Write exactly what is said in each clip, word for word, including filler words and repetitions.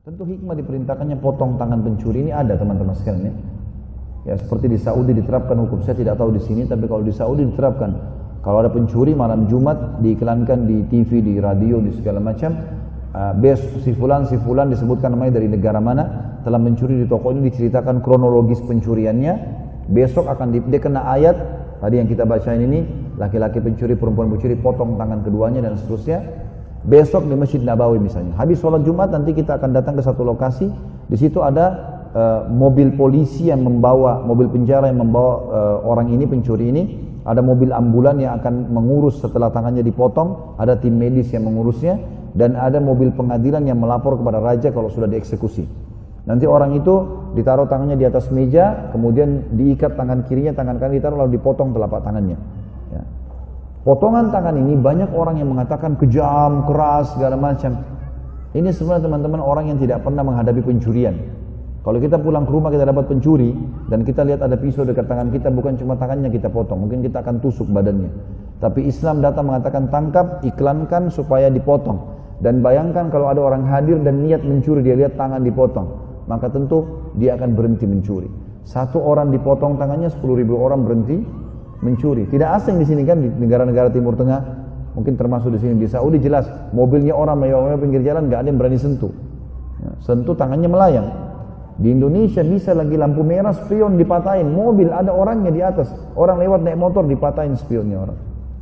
Tentu hikmah diperintahkannya potong tangan pencuri ini ada teman-teman sekalian ya. Ya seperti di Saudi diterapkan hukum, saya tidak tahu di sini, tapi kalau di Saudi diterapkan, kalau ada pencuri malam Jumat diiklankan di T V, di radio, di segala macam, uh, besok si fulan si fulan disebutkan namanya dari negara mana telah mencuri di toko ini, diceritakan kronologis pencuriannya, besok akan di, dia kena ayat tadi yang kita bacain ini, laki-laki pencuri, perempuan pencuri, potong tangan keduanya dan seterusnya. Besok di Masjid Nabawi misalnya, habis sholat Jumat nanti kita akan datang ke satu lokasi, di situ ada uh, mobil polisi yang membawa, mobil penjara yang membawa uh, orang ini, pencuri ini, ada mobil ambulan yang akan mengurus setelah tangannya dipotong, ada tim medis yang mengurusnya, dan ada mobil pengadilan yang melapor kepada raja kalau sudah dieksekusi. Nanti orang itu ditaruh tangannya di atas meja, kemudian diikat tangan kirinya, tangan kanan ditaruh, lalu dipotong telapak tangannya. Ya. Potongan tangan ini banyak orang yang mengatakan kejam, keras, segala macam. Ini sebenarnya teman-teman orang yang tidak pernah menghadapi pencurian. Kalau kita pulang ke rumah kita dapat pencuri dan kita lihat ada pisau dekat tangan kita, bukan cuma tangannya kita potong, mungkin kita akan tusuk badannya. Tapi Islam datang mengatakan tangkap, iklankan supaya dipotong. Dan bayangkan kalau ada orang hadir dan niat mencuri, dia lihat tangan dipotong, maka tentu dia akan berhenti mencuri. Satu orang dipotong tangannya, sepuluh ribu orang berhenti mencuri. Tidak asing di sini kan, di negara-negara Timur Tengah, mungkin termasuk di sini di Saudi jelas, mobilnya orang mewah-mewah pinggir jalan nggak ada yang berani sentuh. Ya, sentuh tangannya melayang. Di Indonesia bisa lagi lampu merah, spion dipatahin, mobil ada orangnya di atas, orang lewat naik motor dipatahin spionnya orang.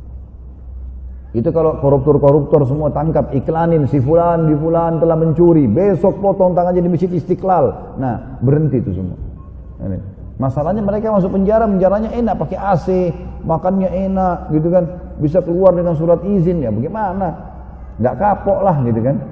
Itu kalau koruptor-koruptor semua tangkap, iklanin si fulan di fulan telah mencuri, besok potong tangannya di Masjid Istiqlal. Nah, berhenti itu semua. Ini. Masalahnya mereka masuk penjara, penjaranya enak, pakai A C, makannya enak, gitu kan, bisa keluar dengan surat izin, ya bagaimana? Nggak kapok lah, gitu kan?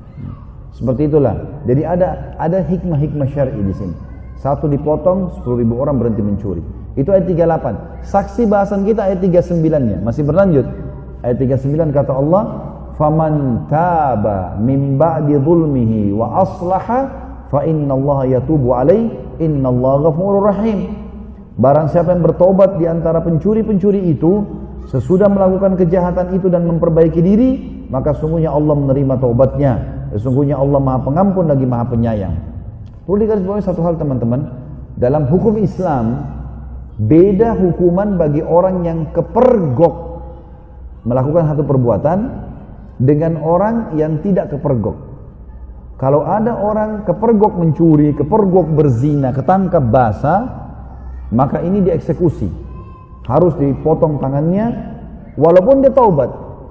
Seperti itulah. Jadi ada ada hikmah-hikmah syar'i di sini. Satu dipotong, sepuluh ribu orang berhenti mencuri. Itu ayat tiga puluh delapan. Saksi bahasan kita ayat tiga puluh sembilan-nya masih berlanjut. Ayat tiga puluh sembilan kata Allah, "Faman taba min ba'di dzulmihi wa aslaha fa innallaha yatubu alaihi innallaha ghafurur rahim." Barang siapa yang bertobat di antara pencuri-pencuri itu sesudah melakukan kejahatan itu dan memperbaiki diri, maka sungguhnya Allah menerima taubatnya. Sesungguhnya Allah Maha Pengampun lagi Maha Penyayang. Perlu digarisbawahi satu hal teman-teman, dalam hukum Islam beda hukuman bagi orang yang kepergok melakukan satu perbuatan dengan orang yang tidak kepergok. Kalau ada orang kepergok mencuri, kepergok berzina, ketangkap basah, maka ini dieksekusi. Harus dipotong tangannya walaupun dia taubat.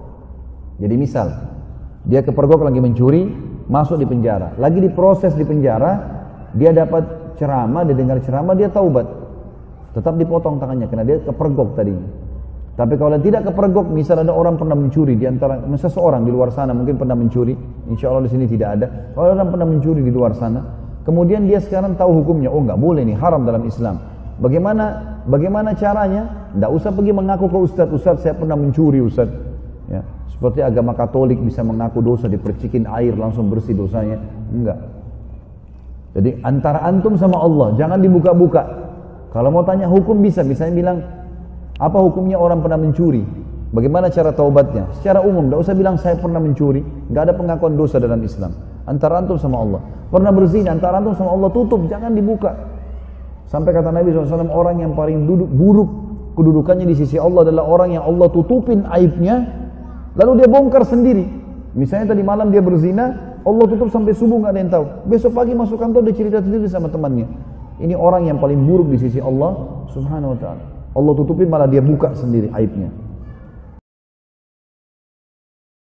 Jadi misal, dia kepergok lagi mencuri, masuk di penjara, lagi diproses di penjara, dia dapat ceramah, dia dengar ceramah, dia taubat. Tetap dipotong tangannya karena dia kepergok tadinya. Tapi kalau tidak kepergok, misal ada orang pernah mencuri di antara seseorang di luar sana mungkin pernah mencuri, insya Allah di sini tidak ada. Kalau ada orang pernah mencuri di luar sana, kemudian dia sekarang tahu hukumnya, oh nggak boleh nih, haram dalam Islam. Bagaimana bagaimana caranya? Nggak usah pergi mengaku ke ustadz, ustadz saya pernah mencuri ustadz. Ya, seperti agama Katolik bisa mengaku dosa, dipercikin air langsung bersih dosanya, enggak. Jadi antara antum sama Allah, jangan dibuka-buka. Kalau mau tanya hukum bisa, misalnya bilang apa hukumnya orang pernah mencuri? Bagaimana cara taubatnya? Secara umum, tidak usah bilang saya pernah mencuri. Nggak ada pengakuan dosa dalam Islam. Antara antum sama Allah. Pernah berzina, antara antum sama Allah tutup, jangan dibuka. Sampai kata Nabi shallallahu alaihi wasallam, orang yang paling duduk, buruk kedudukannya di sisi Allah adalah orang yang Allah tutupin aibnya, lalu dia bongkar sendiri. Misalnya tadi malam dia berzina, Allah tutup sampai subuh nggak ada yang tahu. Besok pagi masuk kantor dia cerita sendiri sama temannya. Ini orang yang paling buruk di sisi Allah Subhanahu Wa Taala. Allah tutupin malah dia buka sendiri aibnya.